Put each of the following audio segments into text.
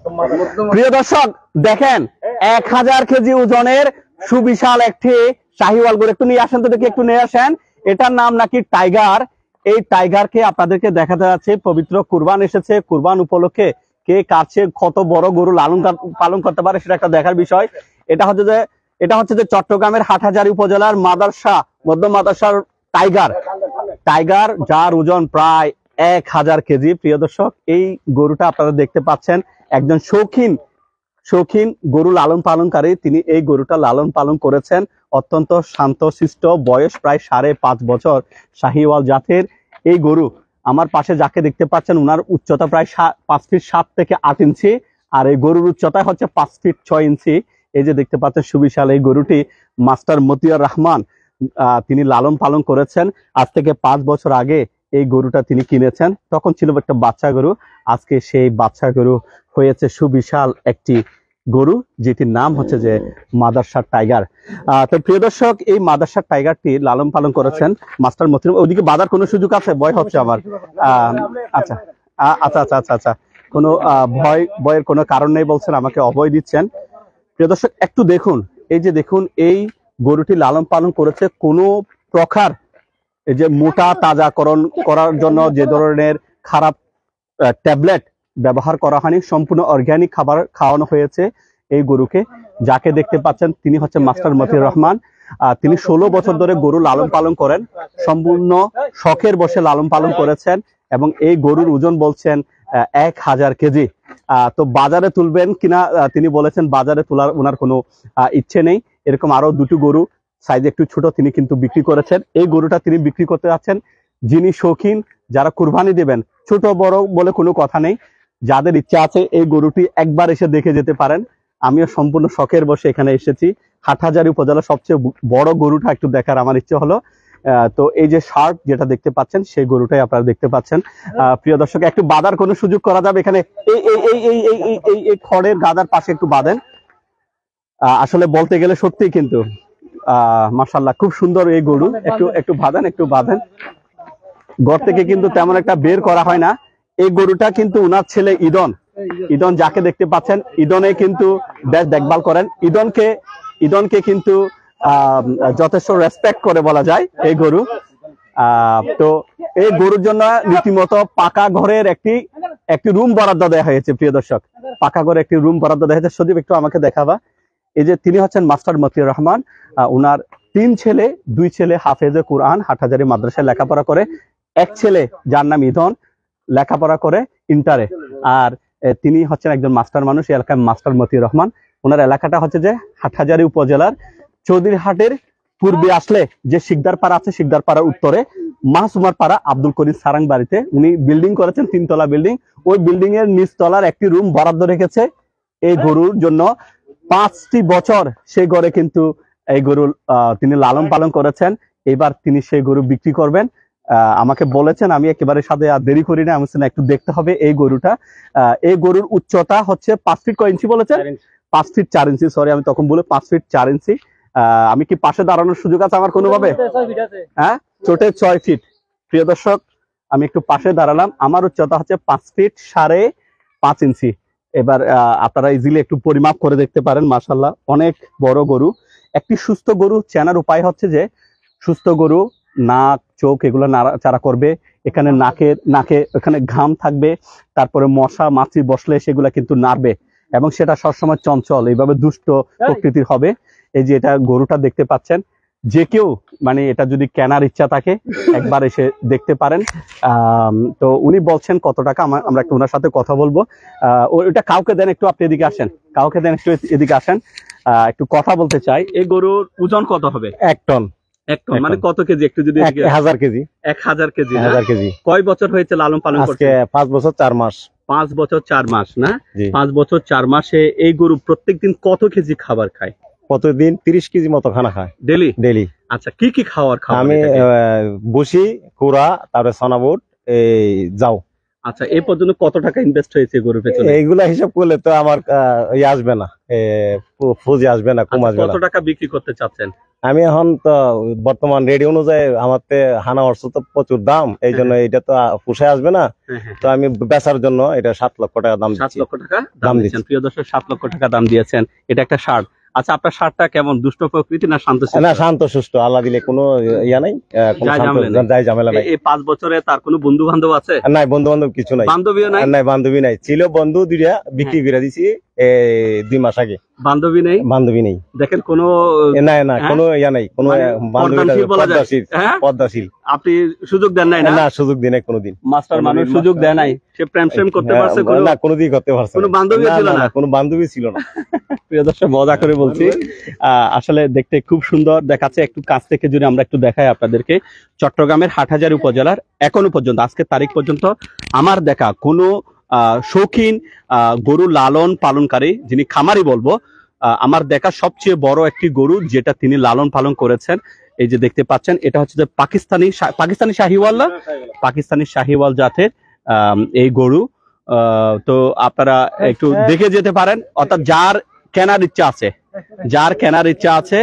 প্রিয় দর্শক দেখেন 1000 কেজি ওজনের সুবিশাল একটি শাহিওয়াল গরু। একটু নিয়ে আসেন তো দেখি, একটু নিয়ে আসেন। এটার নাম নাকি টাইগার। এই টাইগারকে আপনাদেরকে দেখাতে যাচ্ছে। পবিত্র কুরবান এসেছে, কুরবান উপলক্ষে কে কাছে কত বড় গরু লালন পালন করতে পারে সেটা একটা দেখার বিষয়। এটা হচ্ছে যে চট্টগ্রামের হাটহাজারী উপজেলার মাদারসা মধ্য মাদারসার টাইগার যার ওজন প্রায় 1000 কেজি। প্রিয় দর্শক, এই গরুটা আপনারা দেখতে পাচ্ছেন একজন শৌখিন গরু লালন পালনকারী। তিনি এই গরুটা লালন পালন করেছেন। অত্যন্ত শান্তশিষ্ট, বয়স প্রায় 5.5 বছর। শাহিওয়াল জাতের এই গরু। আমার পাশে যাকে দেখতে পাচ্ছেন উনার উচ্চতা প্রায় 5 ফিট 7 থেকে 8 ইঞ্চি, আর এই গরুর উচ্চতা হচ্ছে 5 ফিট 6 ইঞ্চি। এই যে দেখতে পাচ্ছেন সুবিশাল এই গরুটি মাস্টার মতিয়ার রহমান তিনি লালন পালন করেছেন। আজ থেকে 5 বছর আগে এই গরুটা তিনি কিনেছেন, তখন ছিল একটা বাচ্চা গরু। আজকে সেই বাচ্চা গরু হয়েছে সুবিশাল একটি গরু, যেটির নাম হচ্ছে যে মাদারসার টাইগার। তো প্রিয় দর্শক, এই মাদারসার টাইগারটি লালন পালন করেছেন মাস্টার মতিউর। ওইদিকে বাঁধার কোনো সুযোগ আছে? ভয় হচ্ছে আমার। আচ্ছা আচ্ছা আচ্ছা আচ্ছা আচ্ছা, কোনো ভয়ের কোনো কারণ নেই বলছেন, আমাকে অভয় দিচ্ছেন। প্রিয় দর্শক একটু দেখুন, এই যে দেখুন এই গরুটি লালন পালন করেছে কোনো প্রকার এই যে মোটা তাজাকরণ করার জন্য যে ধরনের খারাপ ট্যাবলেট ব্যবহার করা হয়নি, সম্পূর্ণ অর্গানিক খাবার খাওয়ানো হয়েছে এই গরুকে। যাকে দেখতে পাচ্ছেন তিনি হচ্ছে মাস্টার মতিউর রহমান। তিনি 16 বছর ধরে গরু লালন পালন করেন, সম্পূর্ণ শখের বসে লালন পালন করেছেন এবং এই গরুর ওজন বলছেন 1000 কেজি। তো বাজারে তুলবেন কিনা তিনি বলেছেন বাজারে তোলার ওনার কোনো ইচ্ছে নেই। এরকম আরো দুটো গরু সাইজ একটু ছোট তিনি কিন্তু বিক্রি করেছেন। এই গরুটা তিনি বিক্রি করতে যাচ্ছেন। যিনি শৌখিন, যারা কুরবানি দেবেন, ছোট বড় বলে কোনো কথা নেই, যাদের ইচ্ছা আছে এই গরুটি একবার এসে দেখে যেতে পারেন। আমিও সম্পূর্ণ শখের বসে এখানে এসেছি। হাটহাজারী উপজেলার সবচেয়ে বড় গরুটা একটু দেখার আমার ইচ্ছে হলো। তো এই যে শার্ট যেটা দেখতে পাচ্ছেন সেই গরুটাই আপনারা দেখতে পাচ্ছেন। প্রিয় দর্শক, একটু বাঁধার কোনো সুযোগ করা যাবে এখানে? এই খড়ের গাদার পাশে একটু বাঁধেন। আসলে বলতে গেলে সত্যি কিন্তু মাশাআল্লাহ খুব সুন্দর এই গরু। একটু বাঁধেন। ঘর থেকে কিন্তু তেমন একটা বের করা হয় না। এই গরুটা কিন্তু উনার ছেলে ঈদন যাকে দেখতে পাচ্ছেন, ঈদনে কিন্তু বেশ দেখভাল করেন। ঈদনকে কিন্তু যথেষ্ট রেসপেক্ট করে বলা যায় এই গরু। তো এই গরুর জন্য রীতিমতো পাকা ঘরের একটি রুম বরাদ্দ দেওয়া হয়েছে। প্রিয় দর্শক, পাকা ঘরে একটি রুম বরাদ্দ দেওয়া হয়েছে। সজীব একটু আমাকে দেখাবা। এই যে তিনি হচ্ছেন মাস্টার মতিউর রহমান। উনার 3 ছেলে, 2 ছেলে হাফেজে কুরআন হাটহাজারী মাদ্রাসায় লেখাপড়া করে। এক ছেলে যার নাম ঈদন লেখাপড়া করে ইন্টারে। আর তিনি হচ্ছেন একজন মাস্টার মানুষ, এই এলাকায় মাস্টার মতিউর রহমান। ওনার এলাকাটা হচ্ছে যে হাটহাজারী উপজেলার চৌধুরীহাটের পূর্বে আসলে যে শিকদার পাড়া আছে, শিকদার পাড়ার উত্তরে মাহসুমার পাড়া আব্দুল করিম সারাং বাড়িতে উনি বিল্ডিং করেছেন, 3 তলা বিল্ডিং। ওই বিল্ডিং এর নিচ তলার একটি রুম বরাদ্দ রেখেছে এই গরুর জন্য। 5টি বছর সেই ঘরে কিন্তু এই গরু তিনি লালন পালন করেছেন। এবার তিনি সেই গরু বিক্রি করবেন। আমাকে বলেছেন, আমি একেবারে সাথে আর দেরি করি না, আমি একটু দেখতে হবে এই গরুটা। এই গরুর উচ্চতা হচ্ছে 5 ফিট কয় ইঞ্চি বলেছেন? 5 ফিট 4 ইঞ্চি। সরি, আমি তখন বলে 5 ফিট 4 ইঞ্চি। আমি কি পাশে দাঁড়ানোর সুযোগ আছে আমার কোনোভাবে? হ্যাঁ, চোটে 6 ফিট। প্রিয় দর্শক, আমি একটু পাশে দাঁড়ালাম। আমার উচ্চতা হচ্ছে 5 ফিট 5.5 ইঞ্চি। এবার আপনারা ইজিলি একটু পরিমাপ করে দেখতে পারেন। মাশাআল্লাহ অনেক বড় গরু। একটি সুস্থ গরু চেনার উপায় হচ্ছে যে সুস্থ গরু নাক চোখ এগুলো নাড়াচাড়া করবে, এখানে নাকে এখানে ঘাম থাকবে, তারপরে মশা মাছি বসলে সেগুলা কিন্তু নাড়বে এবং সেটা সবসময় চঞ্চল, এইভাবে দুষ্ট প্রকৃতির হবে। এই যে এটা গরুটা দেখতে পাচ্ছেন, যে কেউ মানে এটা যদি কেনার ইচ্ছা থাকে একবার এসে দেখতে পারেন। তো উনি বলছেন কত টাকা, আমরা একটু ওনার সাথে কথা বলবো। ওটা কাউকে দেন, একটু আপনি এদিকে আসেন, কাউকে দেন, একটু এদিকে আসেন, একটু কথা বলতে চাই। এই গরুর ওজন কত হবে? 1 টন। 1 টন মানে কত কেজি? একটু যদি 1000 কেজি। 1000 কেজি। 1000 কেজি। কয় বছর হয়েছে লালন পালন করতে? 5 বছর 4 মাস। 5 বছর 4 মাস না? 5 বছর 4 মাসে এই গরু প্রত্যেকদিন কত কেজি খাবার খায়? প্রতিদিন 30 কেজি মতো খানা খায়। ডেলি। আচ্ছা, কি খাওয়ার খাওয়া? আমি বসি কুড়া, তারপরে সোনাবুট, এই যাও। আচ্ছা, এই পর্যন্ত কত টাকা ইনভেস্ট হয়েছে গরুর পেছনে? এইগুলা হিসাব করলে তো আমার আসবে না, ফুজি আসবে না, কম আসবে না। কত টাকা বিক্রি করতে চাচ্ছেন? আমি এখন তো বর্তমান রেডি অনুযায়ী আমার হানা অর্থ তো প্রচুর দাম, এই জন্য এটা তো পুষে আসবে না। তো আমি বেচার জন্য এটা 7 লক্ষ টাকা দাম দিচ্ছি। 7 লক্ষ টাকা দাম দিয়েছেন। প্রিয় দর্শক, 7 লক্ষ টাকা দাম দিয়েছেন। এটা একটা ষাঁড়। আচ্ছা, আপনার ষাঁড়টা কেমন, দুষ্ট প্রকৃতি না শান্ত? না, শান্ত সুস্থ, আল্লাহ দিলে কোনো ইয়া নাই, কোনো ঝামেলা নাই। এই 5 বছরে তার কোনো বন্ধু বান্ধব আছে? নাই, বন্ধু বান্ধব কিছু নাই। বান্ধবীও নাই? নাই, বান্ধবী নাই। ছিল বন্ধু, দুইটা বিক্রি করে দিছি 2 মাস আগে। বান্ধবী নেই? বান্ধবী নেই। দেখেন কোনো না কোনো ইয়া নাই, কোনো পদ্মাশীল। আপনি সুযোগ দেন নাই? না, সুযোগ দিই নাই কোনোদিন। মাস্টার মানুষ সুযোগ দেয় নাই, সে প্রেম করতে পারছে? না, কোনোদিন করতে পারছে। কোনো বান্ধবী ছিল না? কোনো বান্ধবী ছিল না। প্রিয় দর্শক, মজা করে বলছি, আসলে দেখতে খুব সুন্দর দেখাচ্ছে। একটু কাছ থেকে যদি আমরা একটু দেখাই আপনাদেরকে, চট্টগ্রামের হাটহাজারী উপজেলার এখনো পর্যন্ত, আজকের তারিখ পর্যন্ত আমার দেখা কোনো শৌখিন গরু লালন পালনকারী, যিনি খামারি বলবো, আমার দেখা সবচেয়ে বড় একটি গরু যেটা তিনি লালন পালন করেছেন। এই যে দেখতে পাচ্ছেন, এটা হচ্ছে যে পাকিস্তানি শাহিওয়াল জাতের এই গরু। তো আপনারা একটু দেখে যেতে পারেন, অর্থাৎ যার কেনার ইচ্ছা আছে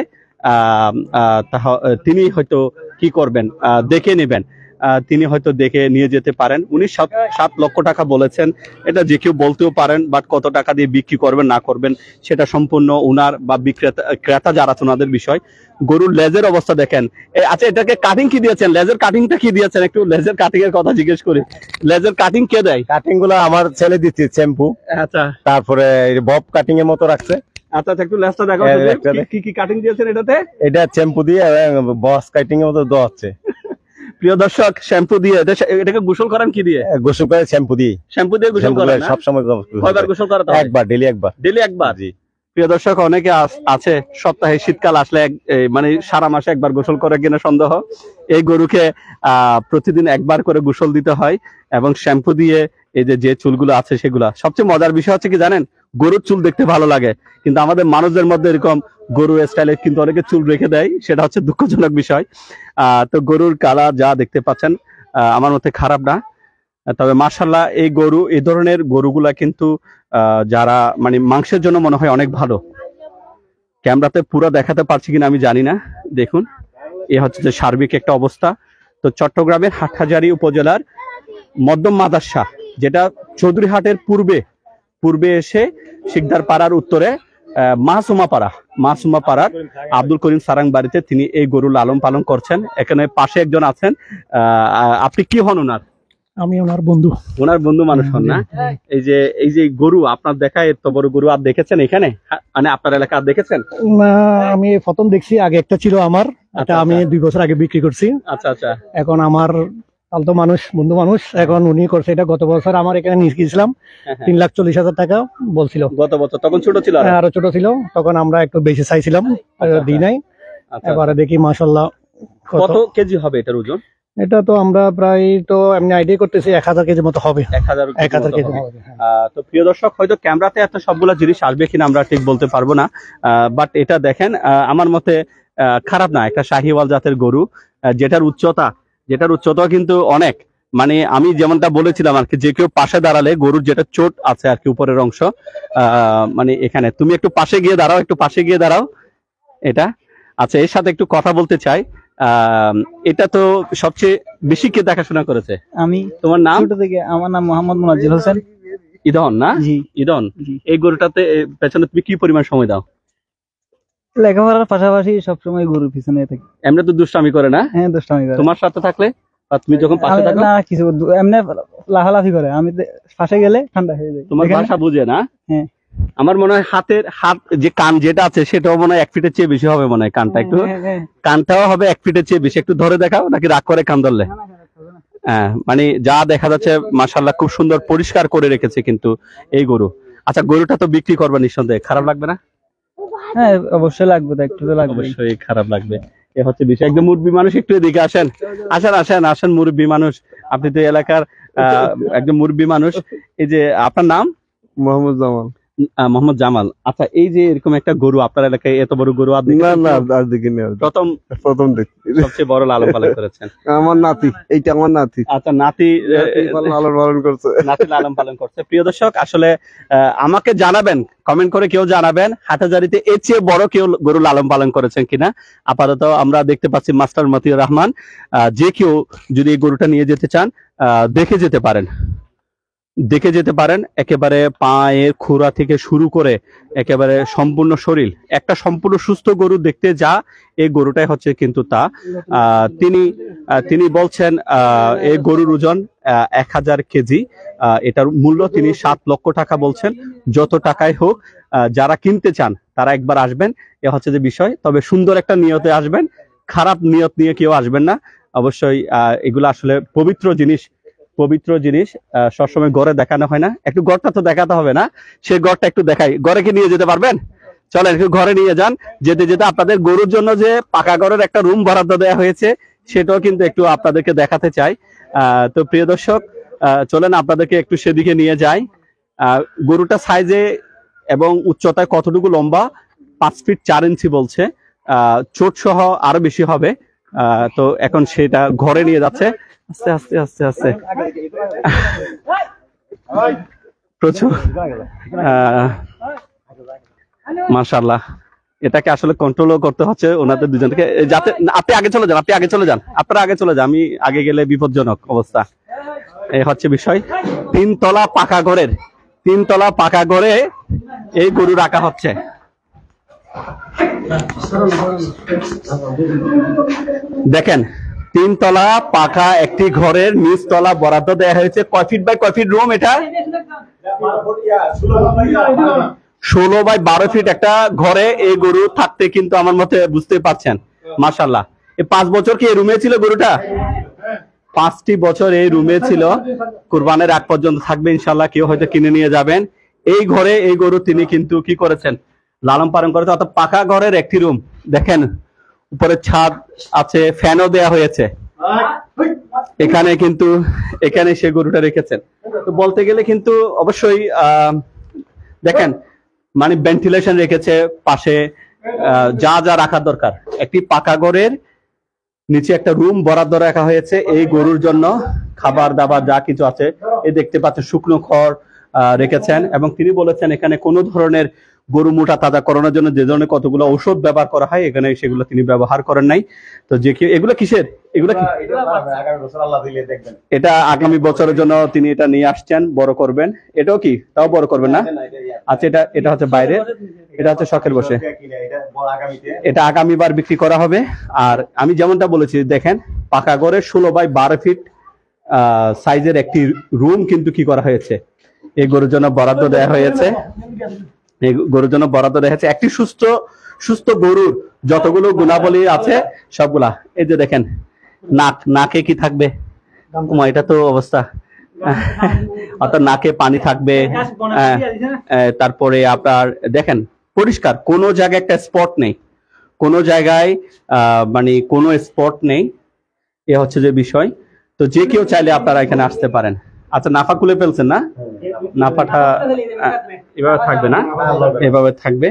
তিনি হয়তো কি করবেন, দেখে নেবেন, তিনি হয়তো দেখে নিয়ে যেতে পারেন। উনি 7 লক্ষ টাকা বলেছেন। এটা যে কেউ বলতেও পারেন, বাট কত টাকা দিয়ে বিক্রি করবেন না করবেন সেটা সম্পূর্ণ উনার বা ক্রেতা যারা আছে ওনাদের বিষয়। গরুর লেজের অবস্থা দেখেন। আচ্ছা, এটাকে কাটিং কি দিয়েছেন? লেজের কাটিংটা কি দিয়েছেন? একটু লেজের কাটিং এর কথা জিজ্ঞেস করি। লেজের কাটিং কে দেয়? কাটিং গুলো আমার ছেলে দিচ্ছে, শ্যাম্পু। আচ্ছা, তারপরে বব কাটিং এর মতো রাখছে। আচ্ছা, একটু লেজটা দেখো, কি কাটিং দিয়েছেন এটাতে? এটা শ্যাম্পু দিয়ে বস কাটিং এর মতো দেওয়া হচ্ছে। প্রিয় দর্শক, শ্যাম্পু দিয়ে এটাকে গোসল করেন কি দিয়ে? গোসল করে শ্যাম্পু দিয়ে গোসল করেন। সব সময় কয়বার গোসল করা? একবার, ডেইলি একবার। জি। প্রিয় দর্শক, অনেকে আছে সপ্তাহে শীতকাল আসলে মানে সারা মাসে একবার গোসল করে কিনা সন্দেহ। এই গরুকে প্রতিদিন একবার করে গোসল দিতে হয় এবং শ্যাম্পু দিয়ে এই যে চুলগুলো আছে সেগুলা। সবচেয়ে মজার বিষয় হচ্ছে কি জানেন, গরুর চুল দেখতে ভালো লাগে, কিন্তু আমাদের মানুষদের মধ্যে এরকম গরু স্টাইলে কিন্তু অনেকে চুল রেখে দেয়, সেটা হচ্ছে দুঃখজনক বিষয়। তো গরুর কালার যা দেখতে পাচ্ছেন আমার মতে খারাপ না, তবে মাশাআল্লাহ এই ধরনের গরুগুলা কিন্তু যারা মানে মাংসের জন্য মনে হয় অনেক ভালো। ক্যামেরাতে পুরো দেখাতে পারছি কিনা আমি জানি না। দেখুন, এ হচ্ছে যে সার্বিক একটা অবস্থা। তো চট্টগ্রামের হাটহাজারী উপজেলার মধ্যম মাদারশা, যেটা চৌধুরীহাটের পূর্বে এসে শিকদার পাড়ার উত্তরে মাসুমা পাড়ার আব্দুল করিম সারাং বাড়িতে তিনি এই গরু লালন পালন করছেন। এখানে পাশে একজন আছেন, আপনি কি হন ওনার? আমি ওনার বন্ধু। ওনার বন্ধু মানুষ হন না? এই যে গরু আপনার দেখা, এত বড় গরু আর দেখেছেন এখানে, মানে আপনার এলাকা আর দেখেছেন? না, আমি প্রথম দেখছি। আগে একটা ছিল আমার, এটা আমি 2 বছর আগে বিক্রি করছি। আচ্ছা। এখন আমার আলতো মানুষ, বন্ধু মানুষ, এখন উনি করছে এটা। গত বছর আমার এখানে নিয়ে গেছিলাম, 3,40,000 টাকা বলছিল। গত বছর তখন ছোট ছিল? আরো ছোট ছিল, তখন আমরা একটু বেশি চাইছিলাম, দিই নাই। এবারে দেখি মাশাআল্লাহ। কত কেজি হবে এটার ওজন? এটা তো আমরা প্রায় তো এমনি আইডিয়া করতেছি 1000 কেজি মতো হবে। 1000 কেজি হবে। তো প্রিয় দর্শক, হয়তো ক্যামেরাতে এত সবগুলা জিনিস আসবে কিনা আমরা ঠিক বলতে পারবো না, বাট এটা দেখেন আমার মতে খারাপ না। একটা শাহিওয়াল জাতের গরু, যেটার উচ্চতা কিন্তু অনেক, মানে আমি যেমনটা বলেছিলাম আর কি, যে কেউ পাশে দাঁড়ালে গরুর যেটা চোট আছে আর কি উপরের অংশ, মানে এখানে তুমি একটু পাশে গিয়ে দাঁড়াও, এটা। আচ্ছা, এর সাথে একটু কথা বলতে চাই। এটা তো সবচেয়ে বেশি কে দেখাশোনা করেছে? আমি। তোমার নাম? আমার নাম মোহাম্মদ মুনাজ্জিল হোসেন। ইদন না? জি। ইদন, এই গরুটাতে পেছনে তুমি কি পরিমাণ সময় দাও? লেখাপড়ার পাশাপাশি সবসময় গরুর পিছনে থাকি। এমনি তো দুষ্টামি করে না? হ্যাঁ, দুষ্টামি করে। তোমার সাথে থাকলে বা তুমি যখন পাশে থাকো? না, কিছু এমনি লাফালাফি করে, আমি পাশে গেলে ঠান্ডা হয়ে যায়। তোমার ভাষা বুঝে না? হ্যাঁ। আমার মনে হয় হাত যে কান যেটা আছে সেটাও মনে হয় 1 ফিটের চেয়ে বেশি হবে মনে হয়। কানটা একটু, কানটাও হবে 1 ফিটের চেয়ে বেশি। একটু ধরে দেখাও, নাকি রাগ করে কান ধরলে? হ্যাঁ, মানে যা দেখা যাচ্ছে মাশাআল্লাহ খুব সুন্দর পরিষ্কার করে রেখেছে কিন্তু এই গরু। আচ্ছা, গরুটা তো বিক্রি করবে নিঃসন্দেহে, খারাপ লাগবে না? হ্যাঁ, অবশ্যই লাগবে, একটু তো লাগবে। অবশ্যই খারাপ লাগবে, এ হচ্ছে বিষয়। একদম মুরব্বী মানুষ, একটু এদিকে আসেন মুরব্বী মানুষ, আপনি তো এলাকার একদম মুরব্বী মানুষ। এই যে আপনার নাম? মোহাম্মদ জামাল। মোহাম্মদ জামাল, আচ্ছা এই যে এরকম একটা গরু আপনার এলাকায় এত বড় গরু আর না না আর দেখিনি, প্রথম দেখি। সবচেয়ে বড় লালন পালন করেছেন? আমার নাতি, এইটা আমার নাতি। আচ্ছা নাতি লালন পালন করছে, নাতি লালন পালন করছে। প্রিয় দর্শক আসলে আমাকে জানাবেন, কমেন্ট করে কেউ জানাবেন হাটহাজারীতে এর চেয়ে বড় কেউ গরু লালন পালন করেছেন কিনা। আপাতত আমরা দেখতে পাচ্ছি মাস্টার মতিউর রহমান, যে কেউ যদি এই গরুটা নিয়ে যেতে চান দেখে যেতে পারেন। একেবারে পায়ের খুরা থেকে শুরু করে একেবারে সম্পূর্ণ শরীর, একটা সম্পূর্ণ সুস্থ গরু দেখতে যা এই গরুটাই হচ্ছে কিন্তু তা। তিনি বলছেন এই গরুর ওজন 1000 কেজি, এটার মূল্য তিনি 7 লক্ষ টাকা বলছেন। যত টাকাই হোক যারা কিনতে চান তারা একবার আসবেন, এ হচ্ছে যে বিষয়। তবে সুন্দর একটা নিয়তে আসবেন, খারাপ নিয়ত নিয়ে কেউ আসবেন না অবশ্যই। এগুলো আসলে পবিত্র জিনিস সবসময় গড়ে দেখানো হয় না, একটু গড়টা তো দেখাতে হবে না, সে গড়টা একটু দেখাই। গড়ে কি নিয়ে যেতে পারবেন? চলেন একটু ঘরে নিয়ে যান। যেতে যেতে আপনাদের গরুর জন্য যে পাকা ঘরের একটা রুম বরাদ্দ দেওয়া হয়েছে সেটাও কিন্তু একটু আপনাদেরকে দেখাতে চাই। তো প্রিয় দর্শক চলেন আপনাদেরকে একটু সেদিকে নিয়ে যাই। গরুটা সাইজে এবং উচ্চতায় কতটুকু লম্বা? 5 ফিট 4 ইঞ্চি বলছে, চোট সহ আরো বেশি হবে। তো এখন সেটা ঘরে নিয়ে যাচ্ছে আস্তে আস্তে আস্তে আস্তে। প্রচুর মাশাআল্লাহ, এটাকে আসলে কন্ট্রোলও করতে হচ্ছে ওনাদের দুজনকে, যাতে আপনি আগে চলে যান, আপনারা আগে চলে যান, আমি আগে গেলে বিপজ্জনক অবস্থা। এই হচ্ছে বিষয়। 3 তলা পাকা ঘরে এই গরু রাখা হচ্ছে। দেখেন 3 তলা পাকা একটি ঘরের নিচ তলা বরাদ্দ দেওয়া হয়েছে। কয় ফিট বাই কয় ফিট রুম এটা? 16 বাই 12 ফিট একটা ঘরে এই গরু থাকতে কিন্তু আমার মতে বুঝতে পারছেন মাশাআল্লাহ। এই 5 বছর কি এই রুমে ছিল গরুটা? 5টি বছর এই রুমে ছিল, কুরবানের আগ পর্যন্ত থাকবে ইনশাআল্লাহ। কেউ হয়তো কিনে নিয়ে যাবেন। এই ঘরে এই গরু তিনি কিন্তু কি করেছেন? লালন পালন করেছে। অর্থাৎ পাকা ঘরের একটি রুম, দেখেন উপরে ছাদ আছে, ফ্যানও দেয়া হয়েছে। এখানে সে গরুটা রেখেছেন। তো বলতে গেলে কিন্তু অবশ্যই দেখেন মানে ভেন্টিলেশন রেখেছে পাশে, যা যা রাখার দরকার। একটি পাকা ঘরের নিচে একটা রুম বরাদ্দ রাখা হয়েছে এই গরুর জন্য। খাবার দাবার যা কিছু আছে এই দেখতে পাচ্ছেন, শুকনো খড় রেখেছেন। এবং তিনি বলেছেন এখানে কোনো ধরনের গরু মোটা তাজা করানোর জন্য যে ধরনের কতগুলো ঔষধ ব্যবহার করা হয় এখানে সেগুলো তিনি ব্যবহার করেন নাই। তো যে কি এগুলো কিসের? এগুলো এটা আগামী বছরের জন্য তিনি এটা নিয়ে আসছেন, বড় করবেন। এটাও কি তাও বড় করবেন না? আচ্ছা এটা হচ্ছে বাইরে, এটা হচ্ছে শখের বসে, এটা আগামীবার বিক্রি করা হবে। আর আমি যেমনটা বলেছি দেখেন পাকা ঘরে 16 বাই 12 ফিট সাইজের একটি রুম কিন্তু কি করা হয়েছে এই গরুর জন্য বরাদ্দ দেওয়া হয়েছে। এই গরুর জন্য বরাদ্দ দেওয়া হয়েছে। একটি সুস্থ গরুর যতগুলো গুণাবলী আছে সবগুলা। এই যে দেখেন নাকে কি থাকবে? এটা তো অবস্থা, অর্থাৎ নাকে পানি থাকবে। তারপরে আপনার দেখেন পরিষ্কার, কোনো জায়গায় একটা স্পট নেই, কোনো জায়গায় মানে কোনো স্পট নেই। এ হচ্ছে যে বিষয়। তো যে কেউ চাইলে আপনারা এখানে আসতে পারেন। আচ্ছা নাফা খুলে ফেলছেন না? নাফাটা এভাবে থাকবে না, এভাবে থাকবে।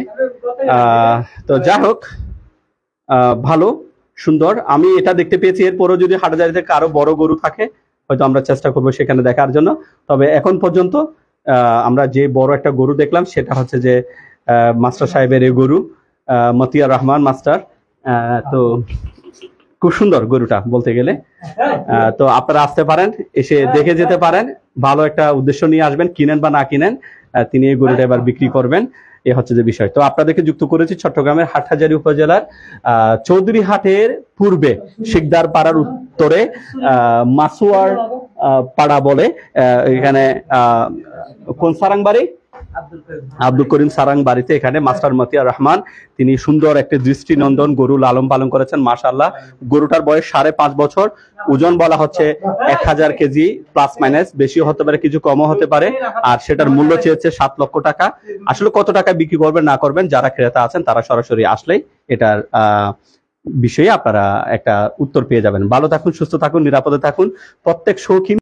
তো যাই হোক ভালো সুন্দর, আমি এটা দেখতে পেয়েছি। এরপরও যদি হাটহাজারীতে কারো বড় গরু থাকে হয়তো আমরা চেষ্টা করবো সেখানে দেখার জন্য। তবে এখন পর্যন্ত আমরা যে বড় একটা গরু দেখলাম সেটা হচ্ছে যে মাস্টার সাহেবের এই গরু, মতিয়ার রহমান মাস্টার। তো খুব সুন্দর গরুটা বলতে গেলে। তো আপনারা আসতে পারেন, এসে দেখে যেতে পারেন। ভালো একটা উদ্দেশ্য নিয়ে আসবেন, কিনেন বা না কিনেন তিনি এই গরুটা এবার বিক্রি করবেন। এ হচ্ছে যে বিষয়। তো আপনাদেরকে যুক্ত করেছি চট্টগ্রামের হাটহাজারী উপজেলার চৌধুরী হাটের পূর্বে শিকদার পাড়ার উত্তরে মাসুয়ার পাড়া বলে, এখানে কোন সারাংবাড়ি? আব্দুল করিম সারাং বাড়িতে এখানে মাস্টার মতিয়ার রহমান তিনি সুন্দর একটি দৃষ্টিনন্দন গরু লালন পালন করেছেন মাশাআল্লাহ। গরুটার বয়স 5.5 বছর, ওজন বলা হচ্ছে 1000 কেজি, প্লাস মাইনাস, বেশিও হতে পারে কিছু কমও হতে পারে। আর সেটার মূল্য চেয়েছে 7 লক্ষ টাকা। আসলে কত টাকা বিক্রি করবেন না করবেন যারা ক্রেতা আছেন তারা সরাসরি আসলেই এটার বিষয়ে আপনারা একটা উত্তর পেয়ে যাবেন। ভালো থাকুন, সুস্থ থাকুন, নিরাপদে থাকুন। প্রত্যেক শৌখিন